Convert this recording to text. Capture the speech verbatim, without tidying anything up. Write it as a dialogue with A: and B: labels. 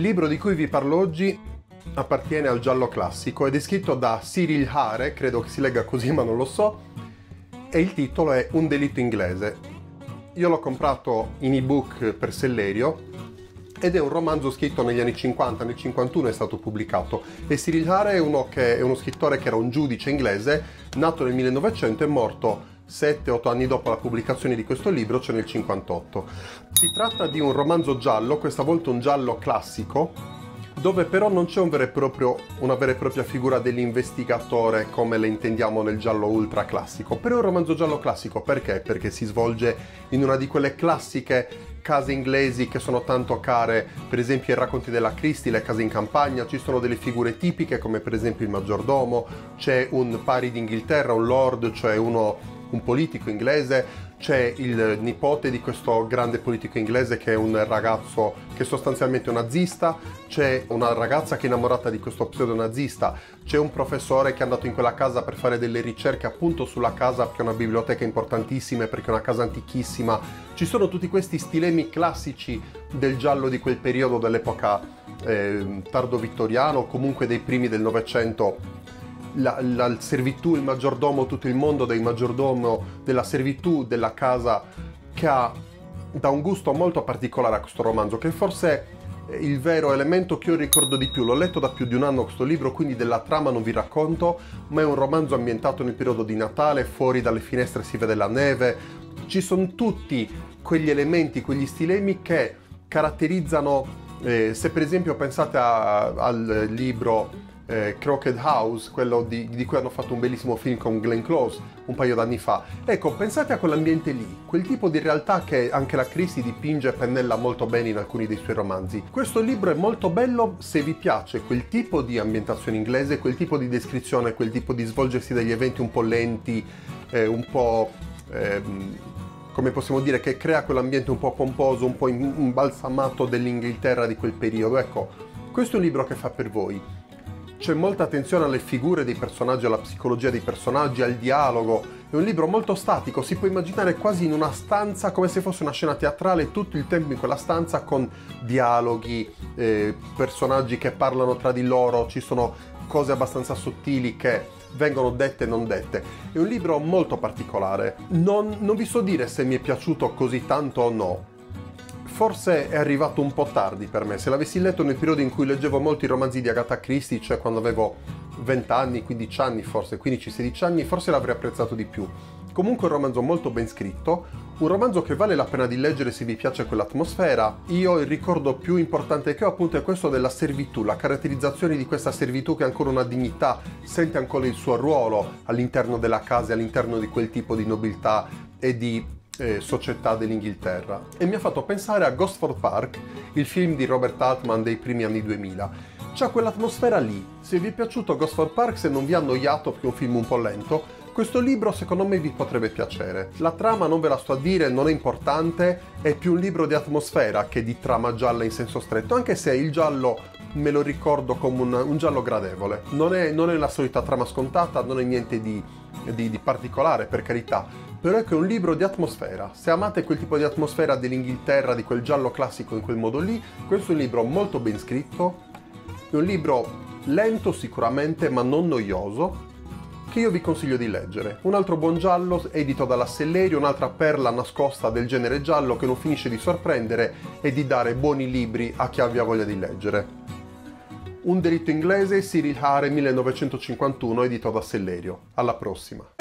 A: Il libro di cui vi parlo oggi appartiene al giallo classico ed è scritto da Cyril Hare, credo che si legga così ma non lo so, e il titolo è Un delitto inglese. Io l'ho comprato in ebook per Sellerio ed è un romanzo scritto negli anni cinquanta, nel cinquantuno è stato pubblicato, e Cyril Hare è uno, che, è uno scrittore che era un giudice inglese, nato nel millenovecento e morto sette otto anni dopo la pubblicazione di questo libro, cioè nel cinquantotto. Si tratta di un romanzo giallo, questa volta un giallo classico, dove però non c'è un vero e proprio, una vera e propria figura dell'investigatore come le intendiamo nel giallo ultra classico. Però è un romanzo giallo classico perché? Perché si svolge in una di quelle classiche case inglesi che sono tanto care, per esempio i racconti della Christie, le case in campagna. Ci sono delle figure tipiche come per esempio il maggiordomo, c'è un pari d'Inghilterra, un lord, cioè uno un politico inglese, c'è il nipote di questo grande politico inglese che è un ragazzo che è sostanzialmente un nazista, c'è una ragazza che è innamorata di questo pseudo-nazista, c'è un professore che è andato in quella casa per fare delle ricerche appunto sulla casa perché è una biblioteca importantissima, perché è una casa antichissima. Ci sono tutti questi stilemi classici del giallo di quel periodo, dell'epoca eh, tardo vittoriano, comunque dei primi del Novecento. La, la servitù, il maggiordomo, tutto il mondo del maggiordomo, della servitù, della casa, che ha, dà un gusto molto particolare a questo romanzo, che forse è il vero elemento che io ricordo di più. L'ho letto da più di un anno questo libro, quindi della trama non vi racconto, ma è un romanzo ambientato nel periodo di Natale, fuori dalle finestre si vede la neve, ci sono tutti quegli elementi, quegli stilemi che caratterizzano, eh, se per esempio pensate a, al libro Eh, Crooked House, quello di, di cui hanno fatto un bellissimo film con Glenn Close un paio d'anni fa. Ecco, pensate a quell'ambiente lì, quel tipo di realtà che anche la Christie dipinge e pennella molto bene in alcuni dei suoi romanzi. Questo libro è molto bello se vi piace quel tipo di ambientazione inglese, quel tipo di descrizione, quel tipo di svolgersi degli eventi un po' lenti, eh, un po' ehm, come possiamo dire, che crea quell'ambiente un po' pomposo, un po' imbalsamato dell'Inghilterra di quel periodo. Ecco, questo è un libro che fa per voi. C'è molta attenzione alle figure dei personaggi, alla psicologia dei personaggi, al dialogo. È un libro molto statico, si può immaginare quasi in una stanza, come se fosse una scena teatrale, tutto il tempo in quella stanza con dialoghi, eh, personaggi che parlano tra di loro, ci sono cose abbastanza sottili che vengono dette e non dette. È un libro molto particolare. Non, non vi so dire se mi è piaciuto così tanto o no. Forse è arrivato un po' tardi per me. Se l'avessi letto nel periodo in cui leggevo molti romanzi di Agatha Christie, cioè quando avevo venti anni, quindici anni, forse quindici sedici anni, forse l'avrei apprezzato di più. Comunque è un romanzo molto ben scritto, un romanzo che vale la pena di leggere se vi piace quell'atmosfera. Io il ricordo più importante che ho appunto è questo della servitù, la caratterizzazione di questa servitù che ha ancora una dignità, sente ancora il suo ruolo all'interno della casa, all'interno di quel tipo di nobiltà e di Eh, società dell'Inghilterra. E mi ha fatto pensare a Gosford Park, il film di Robert Altman dei primi anni duemila. C'ha quell'atmosfera lì. Se vi è piaciuto Gosford Park, se non vi ha annoiato perché è un film un po' lento, questo libro secondo me vi potrebbe piacere. La trama non ve la sto a dire, non è importante, è più un libro di atmosfera che di trama gialla in senso stretto, anche se il giallo me lo ricordo come un, un giallo gradevole. Non è, non è la solita trama scontata, non è niente di, di, di particolare, per carità, però è che è un libro di atmosfera. Se amate quel tipo di atmosfera dell'Inghilterra, di quel giallo classico in quel modo lì, questo è un libro molto ben scritto, è un libro lento sicuramente, ma non noioso, che io vi consiglio di leggere. Un altro buon giallo edito dalla Sellerio, un'altra perla nascosta del genere giallo che non finisce di sorprendere e di dare buoni libri a chi abbia voglia di leggere. Un delitto inglese, Cyril Hare, millenovecentocinquantuno, edito da Sellerio. Alla prossima!